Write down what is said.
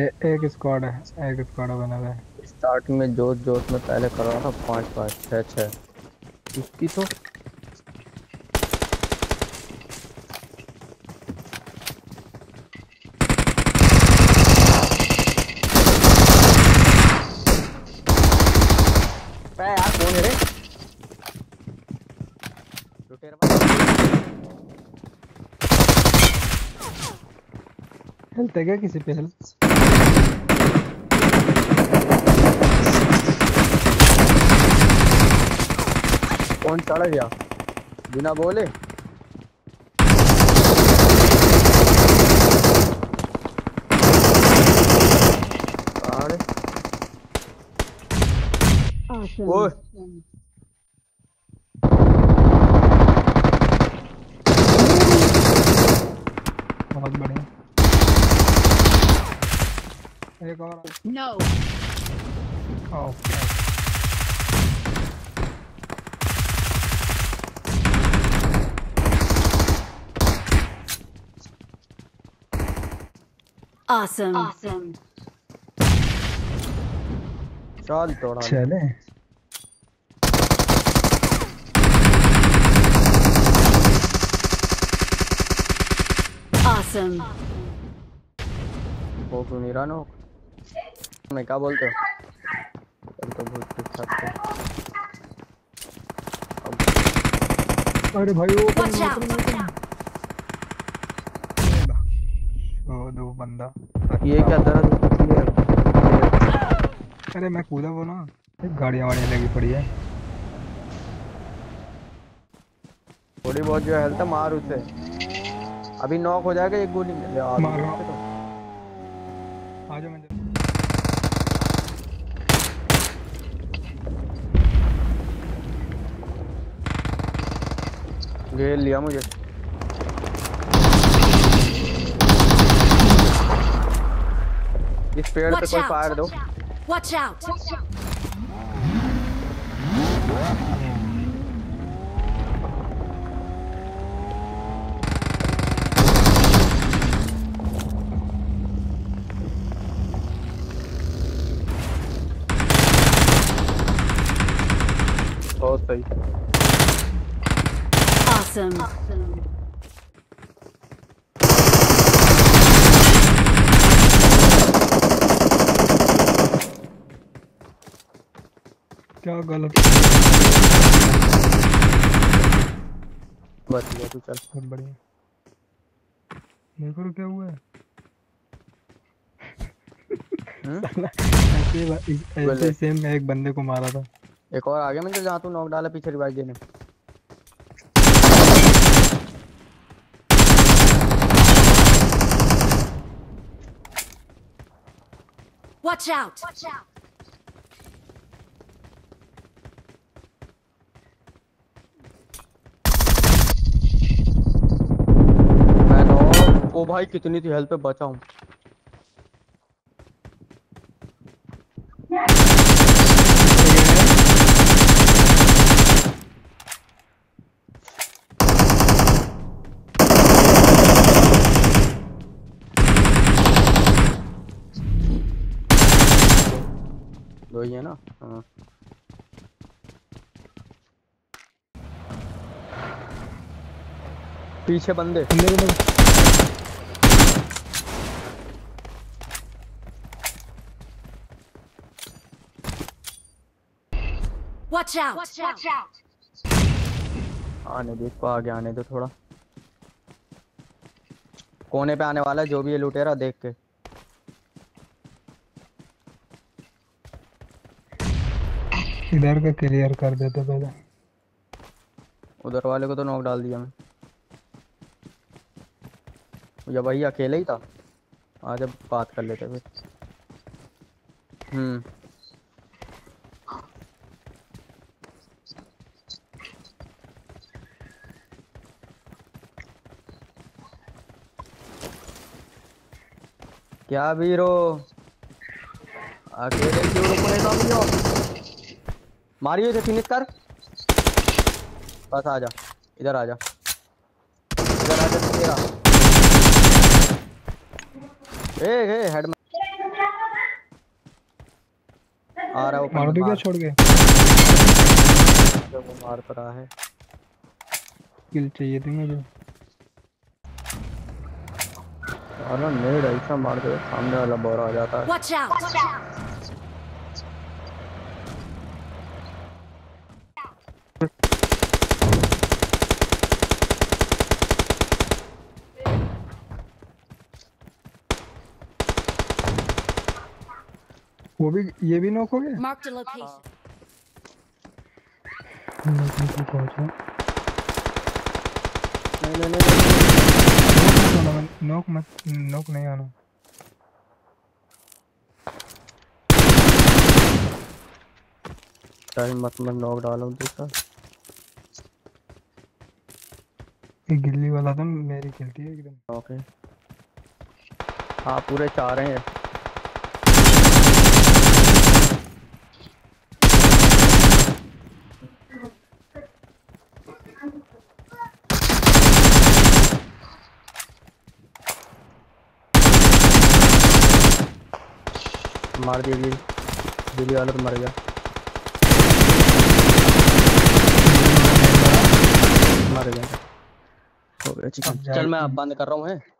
एक स्क्वाड है, एक स्क्वाड बना हुआ है। स्टार्टिंग में जोश जोश में पहले कर रहा था, 5 5 6 6 इसकी तो। बे यार कौन है रे? लुटेरा हेल्थ है क्या किसी पे? हेल्थ कौन चढ़ गया बिना बोले? अरे ओए बहुत बढ़िया। एक और। No. ओके। Awesome. Awesome. चल तोड़ा ले। चले। Awesome. वो क्यों नहीं रहा नो? मैं क्या बोलते हो? चल तो बहुत ठीक ठाक थे। अरे भाई वो Watch out. दो बंदा। ये क्या दर्द होती है? अरे मैं कूदा वो ना, गाड़ियां वाड़ियां लगी पड़ी है। थोड़ी बहुत जो हेल्थ है मार उसे, अभी नॉक हो जाएगा एक गोली में। मार रहा हूं। आ जाओ मैं। घेर लिया मुझे। इस पेड़ पे Watch कोई out. फायर दो। Watch out. बहुत सही। Awesome. क्या गलत। बच गया तू, चल। बहुत बढ़िया। देखो क्या हुआ है। साला ऐसे सेम एक बंदे को मारा था। एक और आ गया मैं, जहाँ तू नॉक डाला पीछे रिवाइव देने। Watch out. मैं नॉक। ओ भाई कितनी थी हेल्थ पे बचा हूँ। दो ही है ना? हाँ। पीछे बंदे। Watch out. Watch out. आने दे इसको, आगे आने दो थोड़ा। कोने पे आने वाला है जो भी ये लुटेरा, देख के। इधर का क्लियर कर देते पहले। उधर वाले को तो नॉक डाल दिया मैं। या भाई अकेले ही था। आज अब बात कर लेते फिर। क्या वीरो, अकेले क्यों रुकने का भी हो? मारियो थे, फिनिश कर। बस आजा, इधर आजा, इधर आजा तेरा। ए हेड में। आ रहा है ऊपर मार में, दो क्या मार। छोड़ के? वो मार तो रहा है। किल चाहिए थी मुझे। और ना नेड ऐसा मार दे सामने वाला बोरा आ जाता है। Watch out! वो भी, ये भी नॉक हो गया। Marked a location. मैं तुमको पहुंचा। नहीं नॉक मत, नॉक नहीं आना। टाइम मत नॉक डालो दूसरा। ये गिल्ली वाला था, मेरी खिलती है एकदम। ओके हाँ पूरे 4 हैं। मार दिया गिल, गिल्ली वाला तो मर गया। मर गया हो गया चिकन। चल मैं अब बंद कर रहा हूँ है।